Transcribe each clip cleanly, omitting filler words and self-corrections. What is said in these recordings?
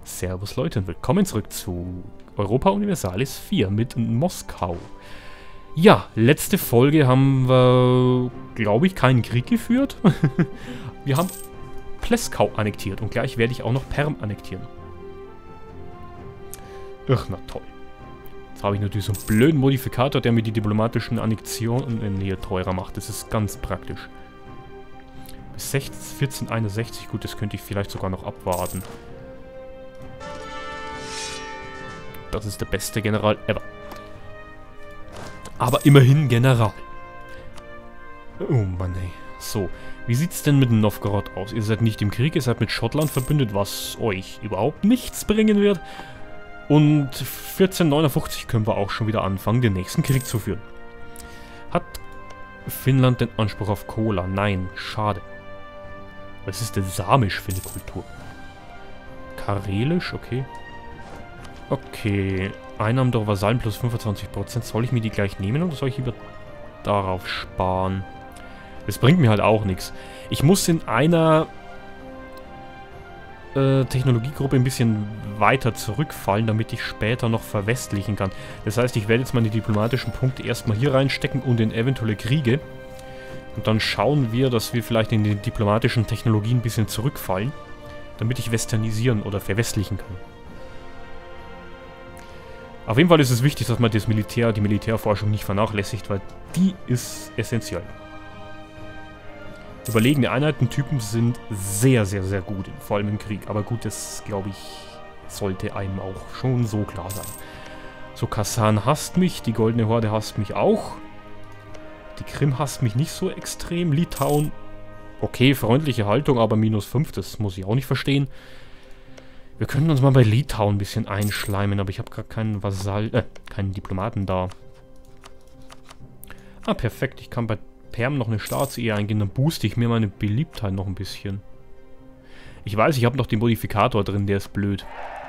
Servus Leute und willkommen zurück zu Europa Universalis 4 mit Moskau. Ja, letzte Folge haben wir, glaube ich, keinen Krieg geführt. Wir haben Pleskau annektiert und gleich werde ich auch noch Perm annektieren. Ach, na toll. Jetzt habe ich natürlich so einen blöden Modifikator, der mir die diplomatischen Annexionen hier teurer macht. Das ist ganz praktisch. Bis 1461, gut, das könnte ich vielleicht sogar noch abwarten. Das ist der beste General ever. Aber immerhin General. Oh Mann, ey. So, wie sieht's denn mit Novgorod aus? Ihr seid nicht im Krieg, ihr seid mit Schottland verbündet, was euch überhaupt nichts bringen wird. Und 1459 können wir auch schon wieder anfangen, den nächsten Krieg zu führen. Hat Finnland den Anspruch auf Kola? Nein, schade. Was ist denn Samisch für eine Kultur? Karelisch, okay. Okay, Einnahmen durch Vasallen plus 25%. Soll ich mir die gleich nehmen oder soll ich lieber darauf sparen? Das bringt mir halt auch nichts. Ich muss in einer Technologiegruppe ein bisschen weiter zurückfallen, damit ich später noch verwestlichen kann. Das heißt, ich werde jetzt meine diplomatischen Punkte erstmal hier reinstecken und in eventuelle Kriege. Und dann schauen wir, dass wir vielleicht in den diplomatischen Technologien ein bisschen zurückfallen, damit ich westernisieren oder verwestlichen kann. Auf jeden Fall ist es wichtig, dass man das Militär, die Militärforschung nicht vernachlässigt, weil die ist essentiell. Überlegene Einheitentypen sind sehr, sehr, sehr gut, vor allem im Krieg. Aber gut, das, glaube ich, sollte einem auch schon so klar sein. So, Kasan hasst mich, die Goldene Horde hasst mich auch. Die Krim hasst mich nicht so extrem. Litauen, okay, freundliche Haltung, aber -5, das muss ich auch nicht verstehen. Wir können uns mal bei Litauen ein bisschen einschleimen, aber ich habe gerade keinen keinen Diplomaten da. Ah, perfekt, ich kann bei Perm noch eine Staatsehe eingehen, dann booste ich mir meine Beliebtheit noch ein bisschen. Ich weiß, ich habe noch den Modifikator drin, der ist blöd.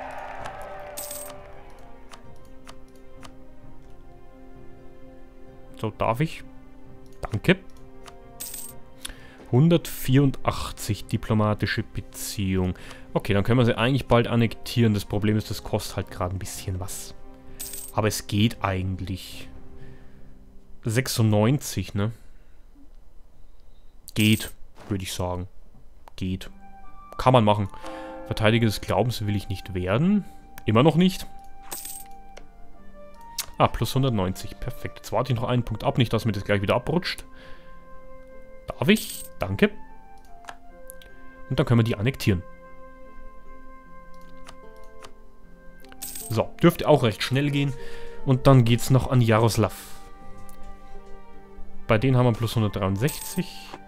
So, darf ich? Danke. 184 diplomatische Beziehung. Okay, dann können wir sie eigentlich bald annektieren. Das Problem ist, das kostet halt gerade ein bisschen was. Aber es geht eigentlich. 96, ne? Geht, würde ich sagen. Geht. Kann man machen. Verteidiger des Glaubens will ich nicht werden. Immer noch nicht. Ah, plus 190. Perfekt. Jetzt warte ich noch einen Punkt ab. Nicht, dass mir das gleich wieder abrutscht. Darf ich? Danke. Und dann können wir die annektieren. So, dürfte auch recht schnell gehen. Und dann geht's noch an Jaroslav. Bei denen haben wir plus 163.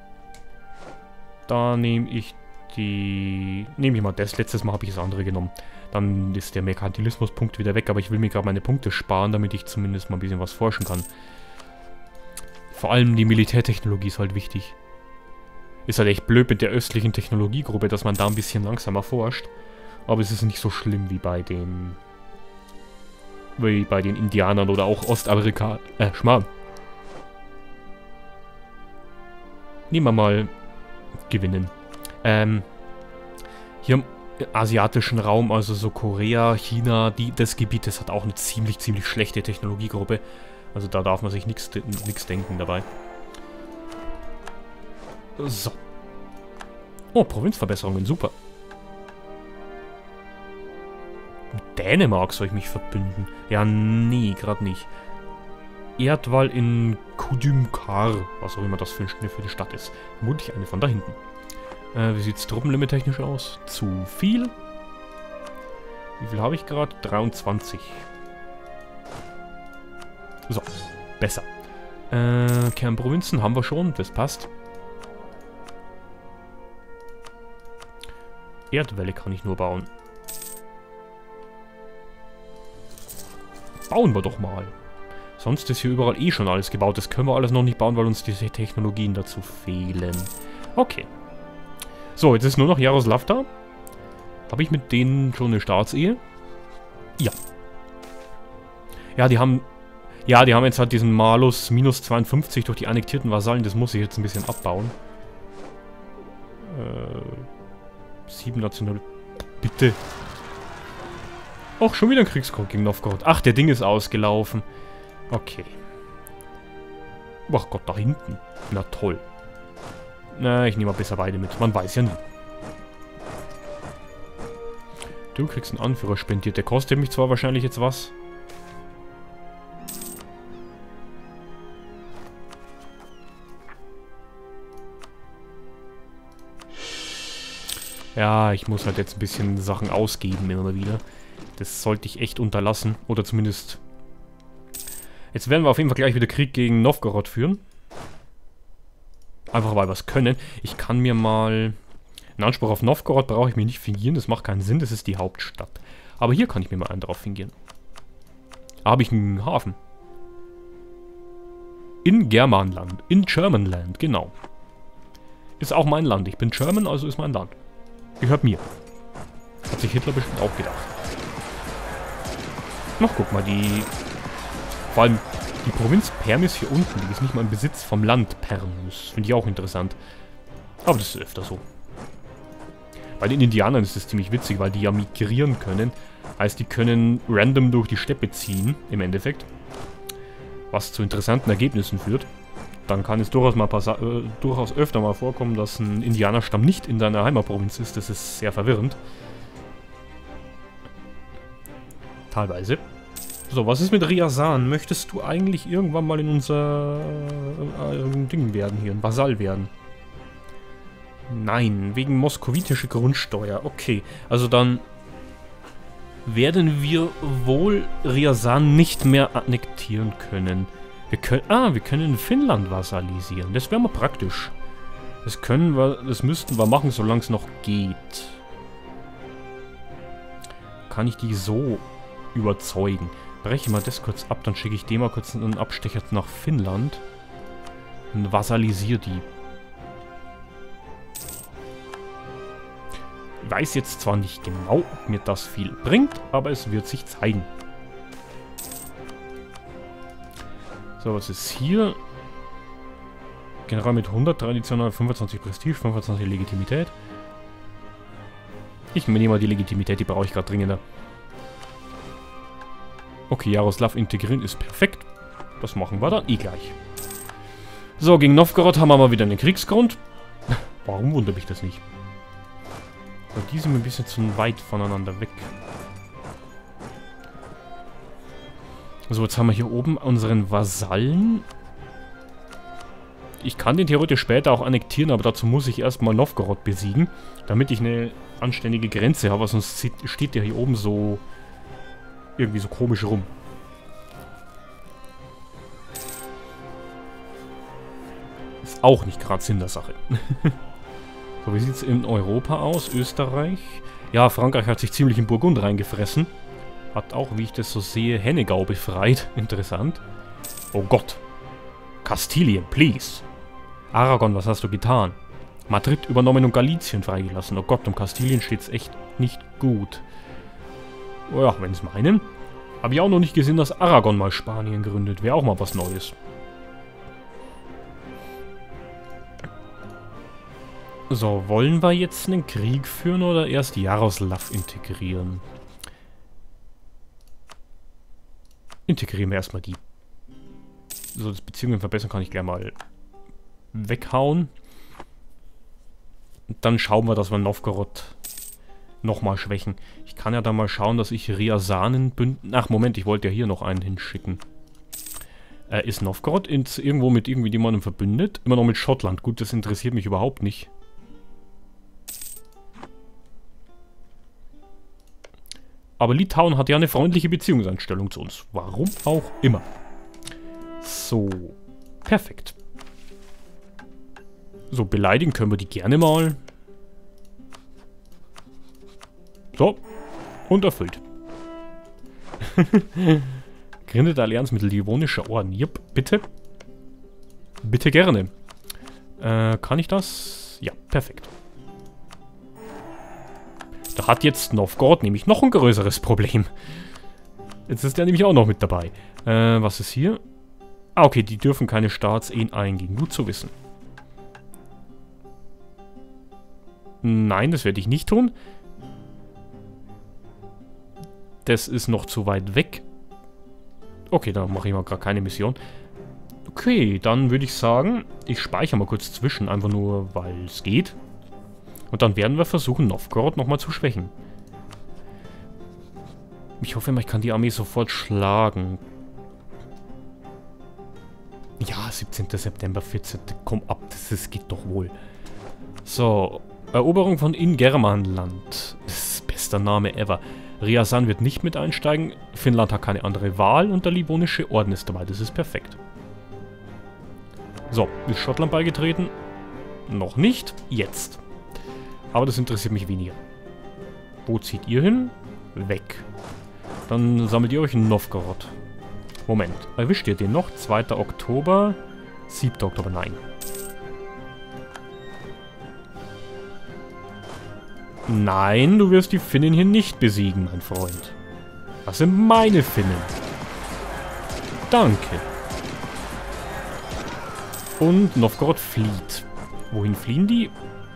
Da nehme ich die... Nehme ich mal das. Letztes Mal habe ich das andere genommen. Dann ist der Merkantilismuspunkt wieder weg. Aber ich will mir gerade meine Punkte sparen, damit ich zumindest mal ein bisschen was forschen kann. Vor allem die Militärtechnologie ist halt wichtig. Ist halt echt blöd mit der östlichen Technologiegruppe, dass man da ein bisschen langsamer forscht. Aber es ist nicht so schlimm wie bei den... Indianern oder auch Ostamerika... Schmarrn. Nehmen wir mal... Gewinnen. Hier im asiatischen Raum, also so Korea, China, das Gebiet, das hat auch eine ziemlich schlechte Technologiegruppe. Also da darf man sich nichts denken dabei. So. Oh, Provinzverbesserungen, super. Dänemark soll ich mich verbünden? Ja, nee, gerade nicht. Erdwall in Kudymkar, was auch immer das für eine Stadt ist. Vermutlich eine von da hinten. Wie sieht es Truppenlimit technisch aus? Zu viel? Wie viel habe ich gerade? 23. So, besser. Kernprovinzen haben wir schon, das passt. Erdwelle kann ich nur bauen. Bauen wir doch mal. Sonst ist hier überall eh schon alles gebaut. Das können wir alles noch nicht bauen, weil uns diese Technologien dazu fehlen. Okay. So, jetzt ist nur noch Jaroslav da. Habe ich mit denen schon eine Staatsehe? Ja. Ja, die haben jetzt halt diesen Malus minus 52 durch die annektierten Vasallen. Das muss ich jetzt ein bisschen abbauen. 7 national... Bitte. Auch schon wieder ein Kriegsgrund gegen Novgorod. Ach, der Ding ist ausgelaufen. Okay. Ach Gott, da hinten. Na toll. Na, ich nehme mal besser beide mit. Man weiß ja nie. Du kriegst einen Anführer spendiert. Der kostet mich zwar wahrscheinlich jetzt was. Ja, ich muss halt jetzt ein bisschen Sachen ausgeben immer wieder. Das sollte ich echt unterlassen. Oder zumindest... Jetzt werden wir auf jeden Fall gleich wieder Krieg gegen Novgorod führen. Einfach weil wir es können. Ich kann mir mal... Einen Anspruch auf Novgorod brauche ich mir nicht fingieren. Das macht keinen Sinn. Das ist die Hauptstadt. Aber hier kann ich mir mal einen drauf fingieren. Da habe ich einen Hafen. In Germanland. In Germanland, genau. Ist auch mein Land. Ich bin German, also ist mein Land. Gehört mir. Hat sich Hitler bestimmt auch gedacht. Noch, guck mal, die... Vor allem die Provinz Permis hier unten, die ist nicht mal im Besitz vom Land Permis. Finde ich auch interessant. Aber das ist öfter so. Bei den Indianern ist das ziemlich witzig, weil die ja migrieren können. Heißt, die können random durch die Steppe ziehen, im Endeffekt. Was zu interessanten Ergebnissen führt. Dann kann es durchaus öfter mal vorkommen, dass ein Indianerstamm nicht in deiner Heimatprovinz ist. Das ist sehr verwirrend. Teilweise. So, was ist mit Ryazan? Möchtest du eigentlich irgendwann mal in unser Ding werden hier, ein Vasall werden? Nein, wegen moskowitische Grundsteuer. Okay, also dann werden wir wohl Ryazan nicht mehr annektieren können. Wir können Finnland vassalisieren. Das wäre mal praktisch. Das müssten wir machen, solange es noch geht. Kann ich die so überzeugen? Breche mal das kurz ab, dann schicke ich dem mal kurz einen Abstecher nach Finnland. Und vassalisiere die. Ich weiß jetzt zwar nicht genau, ob mir das viel bringt, aber es wird sich zeigen. So, was ist hier? General mit 100, traditionell 25 Prestige, 25 Legitimität. Ich nehme mal die Legitimität, die brauche ich gerade dringender. Okay, Jaroslav integrieren ist perfekt. Das machen wir dann eh gleich. So, gegen Novgorod haben wir mal wieder einen Kriegsgrund. Warum wundert mich das nicht? Weil die sind ein bisschen zu weit voneinander weg. So, jetzt haben wir hier oben unseren Vasallen. Ich kann den theoretisch später auch annektieren, aber dazu muss ich erstmal Novgorod besiegen, damit ich eine anständige Grenze habe, sonst steht der hier oben so irgendwie so komisch rum. Ist auch nicht gerade Sinn der Sache. So, wie sieht es in Europa aus? Österreich? Ja, Frankreich hat sich ziemlich in Burgund reingefressen. Hat auch, wie ich das so sehe, Hennegau befreit. Interessant. Oh Gott. Kastilien, please. Aragon, was hast du getan? Madrid übernommen und Galizien freigelassen. Oh Gott, um Kastilien steht es echt nicht gut. Oh ja, wenn es meinen. Habe ich auch noch nicht gesehen, dass Aragon mal Spanien gründet. Wäre auch mal was Neues. So, wollen wir jetzt einen Krieg führen oder erst Jaroslav integrieren? Integrieren wir erstmal die. So, das Beziehungen verbessern kann ich gleich mal weghauen. Und dann schauen wir, dass wir Novgorod nochmal schwächen. Ich kann ja da mal schauen, dass ich Ryazanen bünden... Ach, Moment, ich wollte ja hier noch einen hinschicken. Ist Novgorod irgendwo mit irgendwie jemandem verbündet? Immer noch mit Schottland. Gut, das interessiert mich überhaupt nicht. Aber Litauen hat ja eine freundliche Beziehungseinstellung zu uns. Warum auch immer. So. Perfekt. So, beleidigen können wir die gerne mal. So. Und erfüllt. Gründet Allianz mit Livonischer Orden. Jupp, bitte. Bitte gerne. Kann ich das? Ja, perfekt. Da hat jetzt Novgorod nämlich noch ein größeres Problem. Jetzt ist der nämlich auch noch mit dabei. Was ist hier? Ah, okay, die dürfen keine Staatsehen eingehen. Gut zu wissen. Nein, das werde ich nicht tun. Das ist noch zu weit weg. Okay, dann mache ich mal gar keine Mission. Okay, dann würde ich sagen, ich speichere mal kurz zwischen, einfach nur, weil es geht. Und dann werden wir versuchen, Novgorod nochmal zu schwächen. Ich hoffe immer, ich kann die Armee sofort schlagen. Ja, 17. September, 14. Komm ab, das geht doch wohl. So, Eroberung von Ingermanland. Das ist bester Name ever. Ryazan wird nicht mit einsteigen. Finnland hat keine andere Wahl und der Livonische Orden ist dabei. Das ist perfekt. So, ist Schottland beigetreten? Noch nicht. Jetzt. Aber das interessiert mich weniger. Wo zieht ihr hin? Weg. Dann sammelt ihr euch in Novgorod. Moment. Erwischt ihr den noch? 2. Oktober? 7. Oktober? Nein. Nein, du wirst die Finnen hier nicht besiegen, mein Freund. Das sind meine Finnen. Danke. Und Novgorod flieht. Wohin fliehen die?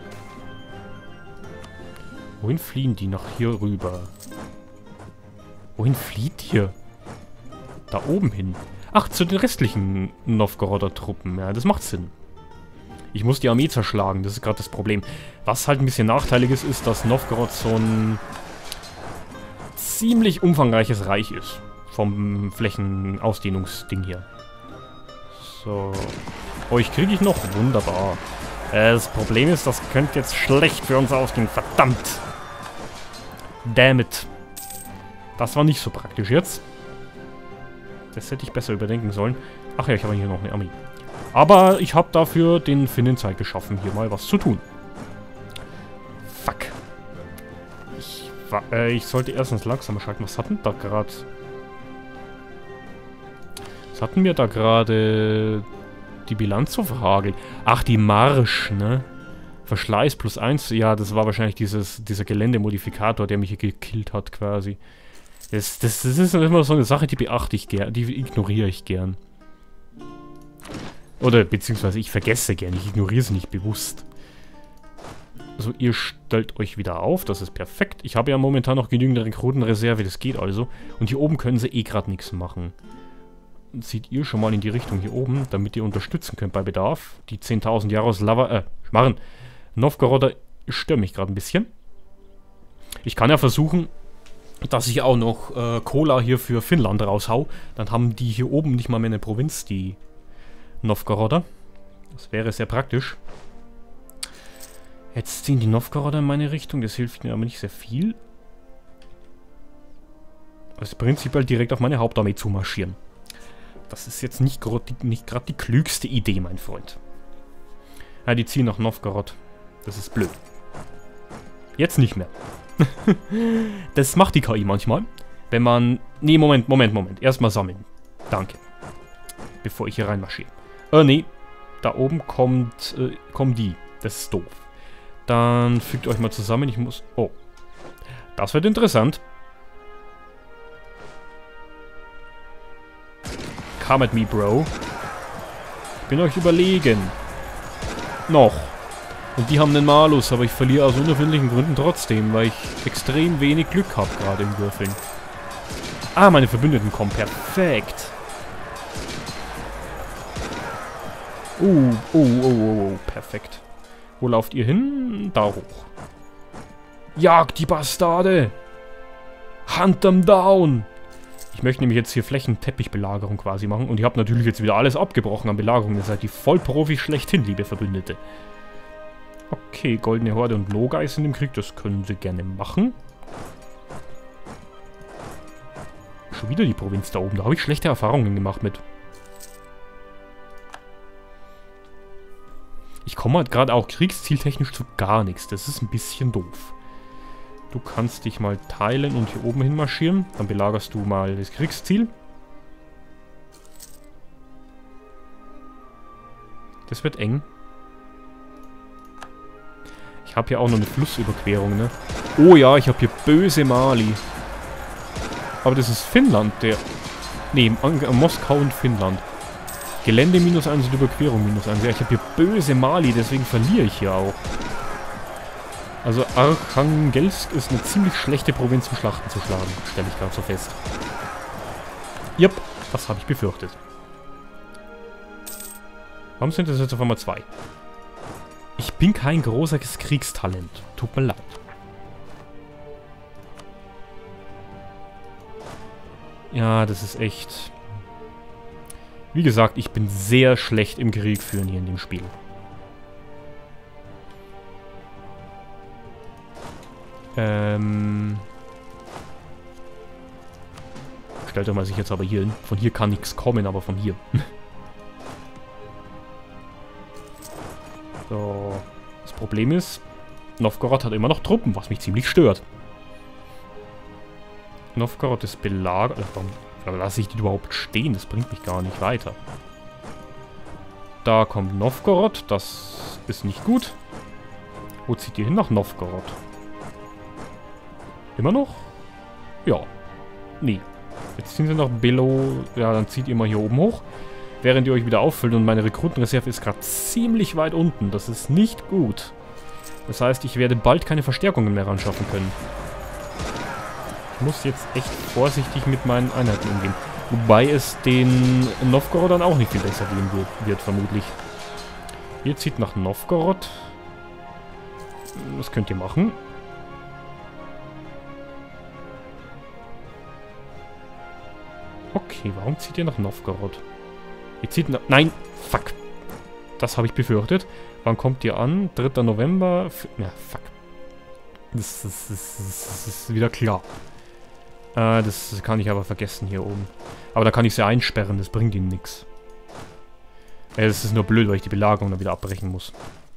Wohin fliehen die? Nach hier rüber. Wohin flieht ihr? Da oben hin. Ach, zu den restlichen Novgoroder Truppen. Ja, das macht Sinn. Ich muss die Armee zerschlagen, das ist gerade das Problem. Was halt ein bisschen nachteilig ist, ist, dass Novgorod so ein ziemlich umfangreiches Reich ist. Vom Flächenausdehnungsding hier. So. Euch kriege ich noch. Wunderbar. Das Problem ist, das könnte jetzt schlecht für uns ausgehen. Verdammt. Damn it. Das war nicht so praktisch jetzt. Das hätte ich besser überdenken sollen. Ach ja, ich habe hier noch eine Armee. Aber ich habe dafür den Finnen Zeit geschaffen, hier mal was zu tun. Fuck. Ich sollte erstens langsamer schalten. Was hatten da gerade? Was hatten wir da gerade? Die Bilanz so verhagelt. Ach, die Marsch, ne? Verschleiß +1. Ja, das war wahrscheinlich dieser Geländemodifikator, der mich hier gekillt hat, quasi. Das ist immer so eine Sache, die beachte ich gern. Die ignoriere ich gern. Oder beziehungsweise ich vergesse gern. Ich ignoriere sie nicht bewusst. Also ihr stellt euch wieder auf. Das ist perfekt. Ich habe ja momentan noch genügend Rekrutenreserve. Das geht also. Und hier oben können sie eh gerade nichts machen. Zieht ihr schon mal in die Richtung hier oben, damit ihr unterstützen könnt bei Bedarf. Die 10.000 Jaroslava, Schmarren. Novgoroder stören mich gerade ein bisschen. Ich kann ja versuchen, dass ich auch noch Cola hier für Finnland raushau. Dann haben die hier oben nicht mal mehr eine Provinz, die Novgoroder. Das wäre sehr praktisch. Jetzt ziehen die Novgoroder in meine Richtung. Das hilft mir aber nicht sehr viel. Also prinzipiell direkt auf meine Hauptarmee zu marschieren. Das ist jetzt nicht gerade die klügste Idee, mein Freund. Ja, die ziehen nach Novgorod. Das ist blöd. Jetzt nicht mehr. Das macht die KI manchmal. Wenn man... Nee, Moment. Erstmal sammeln. Danke. Bevor ich hier reinmarschiere. Nee. Da oben kommen die. Das ist doof. Dann fügt euch mal zusammen. Ich muss... Oh. Das wird interessant. Come at me, Bro. Ich bin euch überlegen. Noch. Und die haben einen Malus, aber ich verliere aus unerfindlichen Gründen trotzdem, weil ich extrem wenig Glück habe gerade im Würfeln. Ah, meine Verbündeten kommen. Perfekt. Oh. Perfekt. Wo lauft ihr hin? Da hoch. Jagt die Bastarde! Hunt them down! Ich möchte nämlich jetzt hier Flächenteppichbelagerung quasi machen. Und ihr habt natürlich jetzt wieder alles abgebrochen an Belagerung. Ihr seid die Vollprofis schlechthin, liebe Verbündete. Okay, Goldene Horde und Nogai sind im Krieg. Das können sie gerne machen. Schon wieder die Provinz da oben. Da habe ich schlechte Erfahrungen gemacht mit. Ich komme halt gerade auch kriegszieltechnisch zu gar nichts. Das ist ein bisschen doof. Du kannst dich mal teilen und hier oben hin marschieren. Dann belagerst du mal das Kriegsziel. Das wird eng. Ich habe hier auch noch eine Flussüberquerung, ne? Oh ja, ich habe hier böse Mali. Aber das ist Finnland, der... Ne, Moskau und Finnland. Gelände -1 und Überquerung -1. Ja, ich habe hier böse Mali, deswegen verliere ich hier auch. Also Arkhangelsk ist eine ziemlich schlechte Provinz, um Schlachten zu schlagen, stelle ich gerade so fest. Jupp, das habe ich befürchtet. Warum sind das jetzt auf einmal 2? Ich bin kein großes Kriegstalent. Tut mir leid. Ja, das ist echt... Wie gesagt, ich bin sehr schlecht im Krieg führen hier in dem Spiel. Stellt euch mal sich jetzt aber hier hin. Von hier kann nichts kommen, aber von hier. So. Das Problem ist, Novgorod hat immer noch Truppen, was mich ziemlich stört. Novgorod ist belagert. Warum lasse ich die überhaupt stehen? Das bringt mich gar nicht weiter. Da kommt Novgorod. Das ist nicht gut. Wo zieht ihr hin? Nach Novgorod. Immer noch? Ja. Nee. Jetzt ziehen sie nach Belo. Ja, dann zieht ihr mal hier oben hoch. Während ihr euch wieder auffüllt und meine Rekrutenreserve ist gerade ziemlich weit unten. Das ist nicht gut. Das heißt, ich werde bald keine Verstärkungen mehr anschaffen können. Ich muss jetzt echt vorsichtig mit meinen Einheiten umgehen. Wobei es den Novgorodern auch nicht viel besser gehen wird vermutlich. Ihr zieht nach Novgorod. Was könnt ihr machen? Okay, warum zieht ihr nach Novgorod? Ihr zieht nach... Nein! Fuck! Das habe ich befürchtet. Wann kommt ihr an? 3. November? Ja, fuck. Das ist wieder klar. Das kann ich aber vergessen hier oben. Aber da kann ich sie einsperren, das bringt ihnen nichts. Das ist nur blöd, weil ich die Belagerung dann wieder abbrechen muss.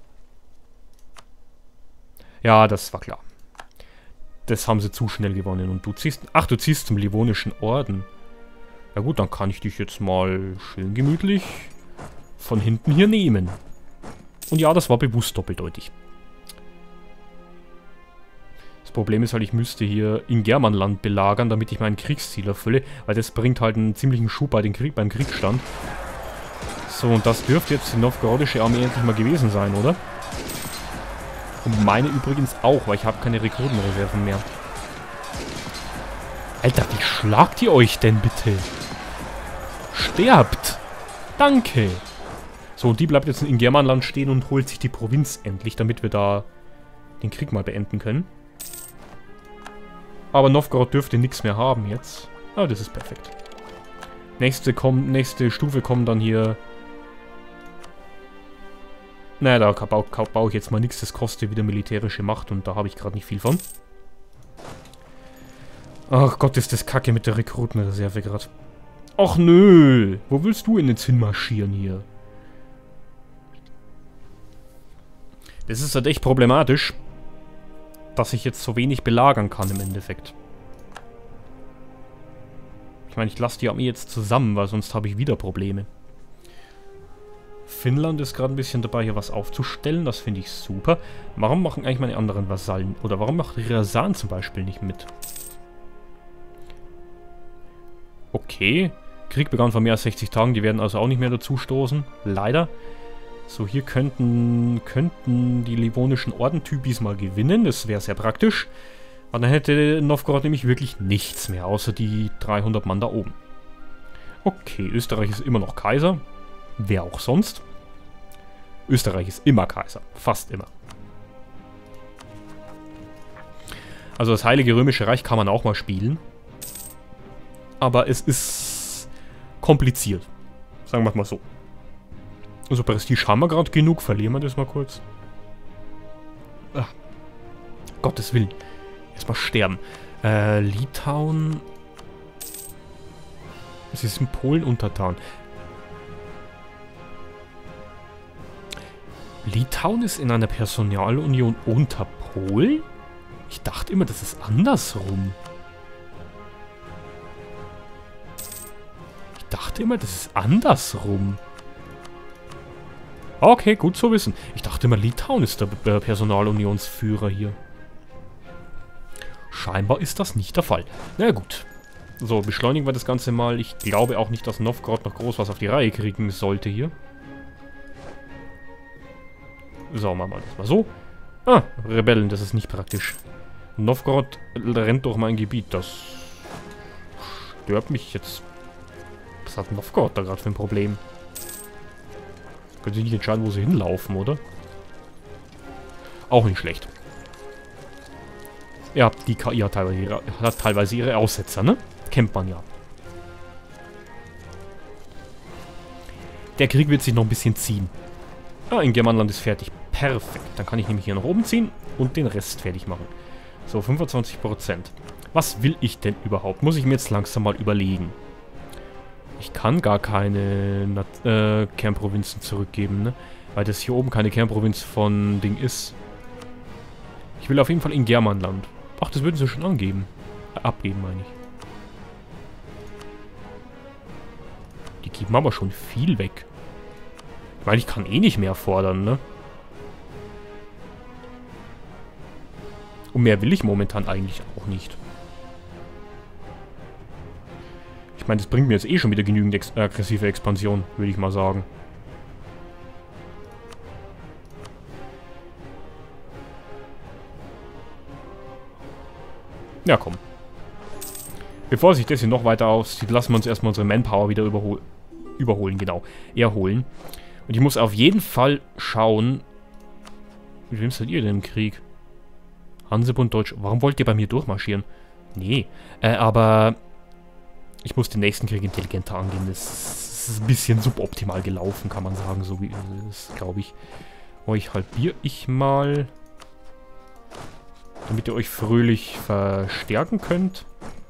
Ja, das war klar. Das haben sie zu schnell gewonnen. Und du ziehst... Ach, du ziehst zum Livonischen Orden. Ja gut, dann kann ich dich jetzt mal schön gemütlich von hinten hier nehmen. Und ja, das war bewusst doppeldeutig. Das Problem ist halt, ich müsste hier in Germanland belagern, damit ich mein Kriegsziel erfülle, weil das bringt halt einen ziemlichen Schub beim Kriegsstand. So, und das dürfte jetzt die novgorodische Armee endlich mal gewesen sein, oder? Und meine übrigens auch, weil ich habe keine Rekrutenreserven mehr. Alter, wie schlagt ihr euch denn bitte? Sterbt! Danke! So, die bleibt jetzt in Germanland stehen und holt sich die Provinz endlich, damit wir da den Krieg mal beenden können. Aber Novgorod dürfte nichts mehr haben jetzt. Ah, das ist perfekt. Nächste Stufe kommen dann hier... Naja, da baue ich jetzt mal nichts. Das kostet wieder militärische Macht und da habe ich gerade nicht viel von. Ach Gott, ist das kacke mit der Rekrutenreserve gerade. Ach nö! Wo willst du denn jetzt hinmarschieren hier? Das ist halt echt problematisch, dass ich jetzt so wenig belagern kann im Endeffekt. Ich meine, ich lasse die Armee jetzt zusammen, weil sonst habe ich wieder Probleme. Finnland ist gerade ein bisschen dabei, hier was aufzustellen. Das finde ich super. Warum machen eigentlich meine anderen Vasallen? Oder warum macht Ryazan zum Beispiel nicht mit? Okay. Krieg begann vor mehr als 60 Tagen. Die werden also auch nicht mehr dazu stoßen. Leider. So, hier könnten die livonischen Ordentypis mal gewinnen. Das wäre sehr praktisch. Aber dann hätte Novgorod nämlich wirklich nichts mehr, außer die 300 Mann da oben. Okay, Österreich ist immer noch Kaiser. Wer auch sonst. Österreich ist immer Kaiser. Fast immer. Also das Heilige Römische Reich kann man auch mal spielen. Aber es ist kompliziert. Sagen wir es mal so. Also Prestige haben wir gerade genug. Verlieren wir das mal kurz. Ach, Gottes Willen. Erstmal sterben. Litauen. Sie sind Polen untertan. Litauen ist in einer Personalunion unter Polen? Ich dachte immer, das ist andersrum. Ich dachte immer, das ist andersrum. Okay, gut zu wissen. Ich dachte immer, Litauen ist der Personalunionsführer hier. Scheinbar ist das nicht der Fall. Na gut. So, beschleunigen wir das Ganze mal. Ich glaube auch nicht, dass Novgorod noch groß was auf die Reihe kriegen sollte hier. So, machen wir das mal so. Ah, Rebellen, das ist nicht praktisch. Novgorod rennt durch mein Gebiet, das stört mich jetzt. Was hat Novgorod da gerade für ein Problem? Können Sie nicht entscheiden, wo sie hinlaufen, oder? Auch nicht schlecht. Ja, die KI hat teilweise ihre Aussetzer, ne? Kennt man ja. Der Krieg wird sich noch ein bisschen ziehen. Ah, in Germanland ist fertig. Perfekt. Dann kann ich nämlich hier nach oben ziehen und den Rest fertig machen. So, 25%. Was will ich denn überhaupt? Muss ich mir jetzt langsam mal überlegen. Ich kann gar keine Kernprovinzen zurückgeben, ne? Weil das hier oben keine Kernprovinz von Ding ist. Ich will auf jeden Fall in Germanland. Ach, das würden sie schon angeben. Abgeben, meine ich. Die geben aber schon viel weg. Ich meine, ich kann eh nicht mehr fordern, ne? Und mehr will ich momentan eigentlich auch nicht. Ich meine, das bringt mir jetzt eh schon wieder genügend aggressive Expansion, würde ich mal sagen. Ja, komm. Bevor sich das hier noch weiter auszieht, lassen wir uns erstmal unsere Manpower wieder überholen, genau. Erholen. Und ich muss auf jeden Fall schauen... Mit wem seid ihr denn im Krieg? Hansebund Deutsch. Warum wollt ihr bei mir durchmarschieren? Nee. Aber... Ich muss den nächsten Krieg intelligenter angehen. Das ist ein bisschen suboptimal gelaufen, kann man sagen. So wie es ist, glaube ich. Euch halbiere ich mal... Damit ihr euch fröhlich verstärken könnt.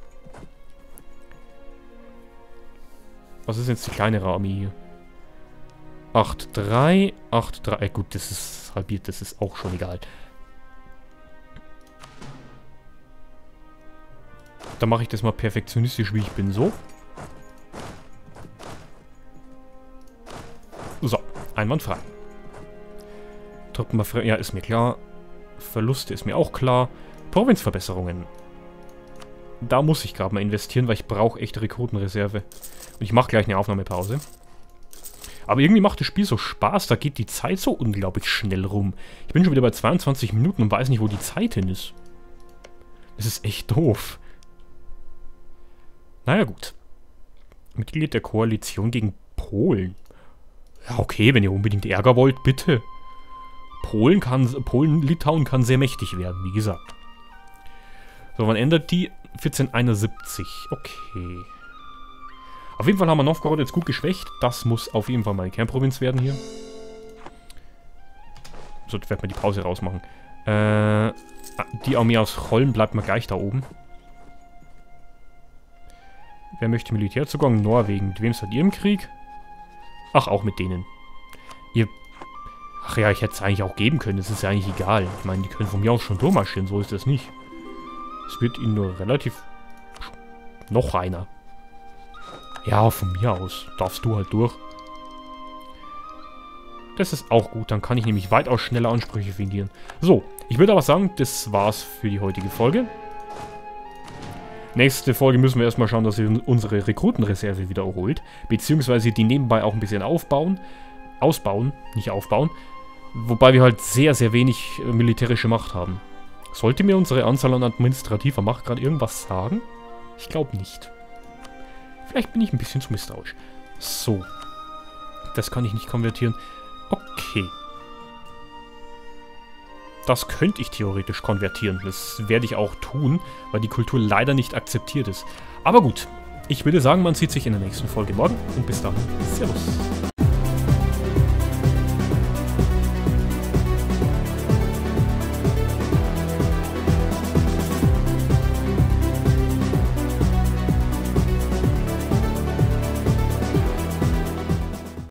Was ist jetzt die kleinere Armee hier? 8-3, 8-3. Gut, das ist halbiert, das ist auch schon egal. Dann mache ich das mal perfektionistisch, wie ich bin. So. So, einwandfrei. Truppenbefreiung, ja, ist mir klar. Verluste ist mir auch klar. Provinzverbesserungen. Da muss ich gerade mal investieren, weil ich brauche echte Rekrutenreserve. Und ich mache gleich eine Aufnahmepause. Aber irgendwie macht das Spiel so Spaß, da geht die Zeit so unglaublich schnell rum. Ich bin schon wieder bei 22 Minuten und weiß nicht, wo die Zeit hin ist. Das ist echt doof. Naja, gut. Mitglied der Koalition gegen Polen. Ja, okay, wenn ihr unbedingt Ärger wollt, bitte. Litauen kann sehr mächtig werden, wie gesagt. So, wann ändert die? 1471. Okay. Auf jeden Fall haben wir Novgorod jetzt gut geschwächt. Das muss auf jeden Fall mal eine Kernprovinz werden hier. So, jetzt werden wir die Pause rausmachen. Die Armee aus Cholm bleibt mal gleich da oben. Wer möchte Militärzugang? Norwegen. Mit wem seid ihr im Krieg? Ach, auch mit denen. Ihr... Ach ja, ich hätte es eigentlich auch geben können. Das ist ja eigentlich egal. Ich meine, die können von mir aus schon durchmarschieren. So ist das nicht. Es wird ihnen nur relativ... Noch einer. Ja, von mir aus. Darfst du halt durch. Das ist auch gut. Dann kann ich nämlich weitaus schneller Ansprüche fingieren. So, ich würde aber sagen, das war's für die heutige Folge. Nächste Folge müssen wir erstmal schauen, dass wir unsere Rekrutenreserve wieder erholt. Beziehungsweise die nebenbei auch ein bisschen ausbauen, nicht aufbauen. Wobei wir halt sehr, sehr wenig militärische Macht haben. Sollte mir unsere Anzahl an administrativer Macht gerade irgendwas sagen? Ich glaube nicht. Vielleicht bin ich ein bisschen zu misstrauisch. So. Das kann ich nicht konvertieren. Okay. Das könnte ich theoretisch konvertieren. Das werde ich auch tun, weil die Kultur leider nicht akzeptiert ist. Aber gut. Ich würde sagen, man sieht sich in der nächsten Folge morgen. Und bis dahin. Servus.